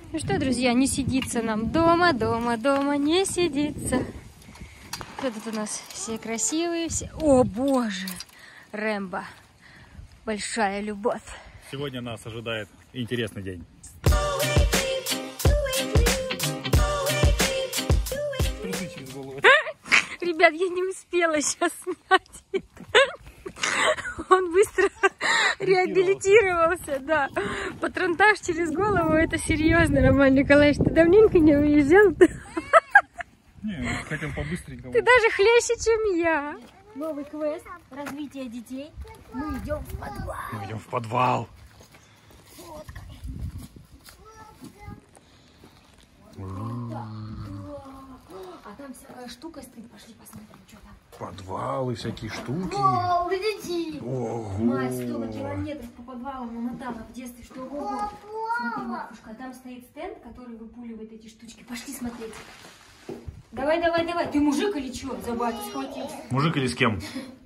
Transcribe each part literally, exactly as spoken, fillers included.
Ну что, друзья, не сидится нам дома, дома, дома не сидится. Кто тут у нас? Все красивые, все... О, боже! Рэмбо. Большая любовь. Сегодня нас ожидает интересный день. Ребят, я не успела сейчас снять это. Он быстро реабилитировался, да. Патронтаж через голову, это серьезно, Роман Николаевич. Ты давненько не уезжал? Не, хотел побыстренько. Ты даже хлеще, чем я. Новый квест, развитие детей. Мы идем в подвал. Мы идем в подвал. А там всякая штука стоит. Пошли посмотрим, что там. Подвалы, всякие штуки. Вау, гляди! Ого! Мать, столько километров по подвалам намотала в детстве, что ого. Смотри, Маркушка, там стоит стенд, который выпуливает эти штучки. Пошли смотреть. Давай, давай, давай. Ты мужик или что? За батю схватил. Мужик или с кем?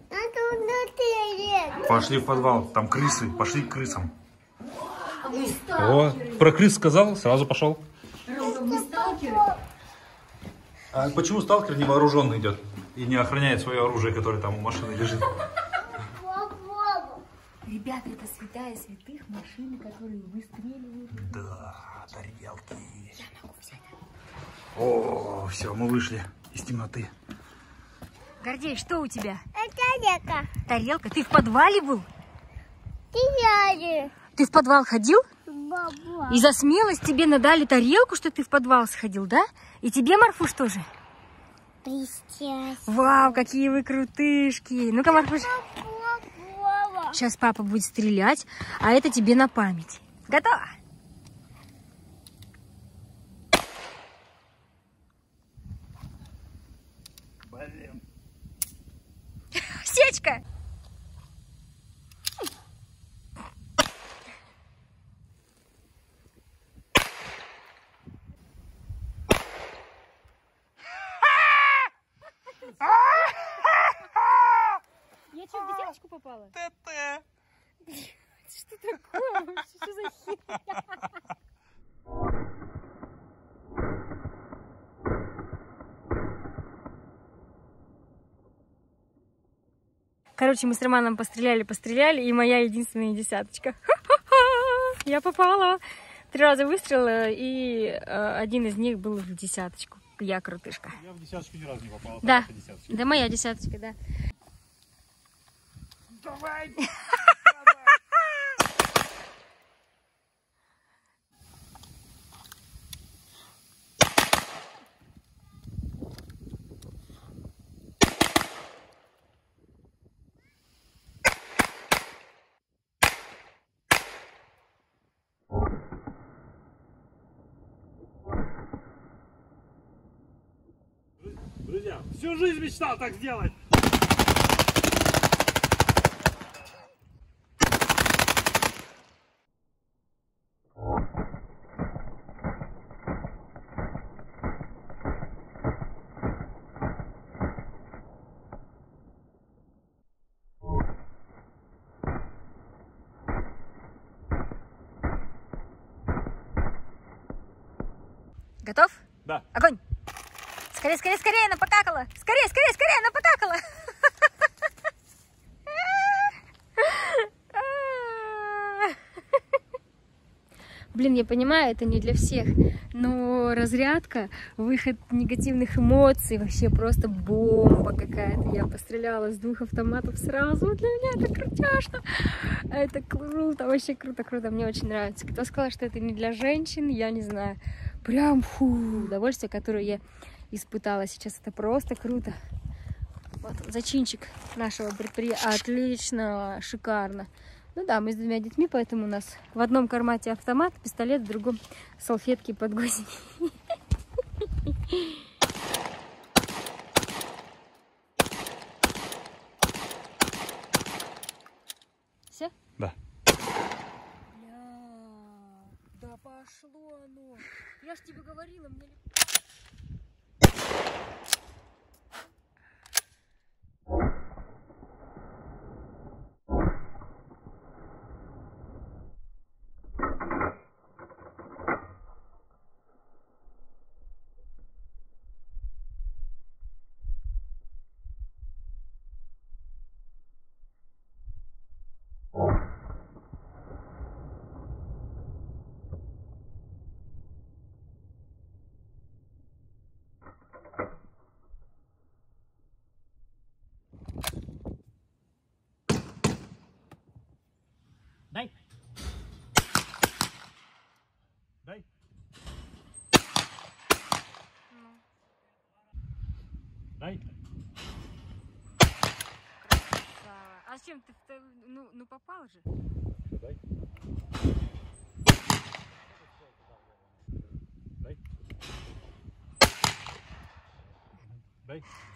Пошли в подвал. Там крысы. Пошли к крысам. А мы О, сталкеры. про крыс сказал, сразу пошел. Рома, мы сталкеры. А почему сталкер не вооруженный идет и не охраняет свое оружие, которое там у машины лежит? Ребята, это святая святых машины, которые выстреливают. Да, тарелки. Я могу взять. О, все, мы вышли из темноты. Гордей, что у тебя? Тарелка. Тарелка? Ты в подвале был? Ты Ты в подвал ходил? баба. И за смелость тебе надали тарелку, что ты в подвал сходил, да? И тебе, Марфуш, тоже? Пристясь. Вау, какие вы крутышки. Ну-ка, Марфуш. Сейчас папа будет стрелять, а это тебе на память. Готово? Блин. Сечка! Я что, в десяточку попала? ТТ. Что такое вообще? Что за херня? Короче, мы с Романом постреляли, постреляли, и моя единственная десяточка. Ха-ха-ха! Я попала. Три раза выстрела, и э, один из них был в десяточку. Я крутышка. Я в десяточку ни разу не попала. Да, да, моя десяточка, да. Давай! Друзья, всю жизнь мечтал так сделать. Готов? Да. Огонь! Скорее, скорее, скорее, она покакала! Скорее, скорее, скорее, она покакала! Блин, я понимаю, это не для всех, но разрядка, выход негативных эмоций, вообще просто бомба какая-то. Я постреляла с двух автоматов сразу, для меня это крутяшно. Это круто, вообще круто-круто, мне очень нравится. Кто сказал, что это не для женщин, я не знаю. Прям фу, удовольствие, которое я испытала сейчас, это просто круто. Вот зачинчик нашего предприятия, отлично, шикарно. Ну да, мы с двумя детьми, поэтому у нас в одном кармате автомат, пистолет, в другом салфетки под гвозди. Все? Да. Да пошло оно. Я ж тебе говорила, мне... Дай. Ну, Дай. красава. А с чем ты, в- ну, ну попал же? Дай. Дай. Дай.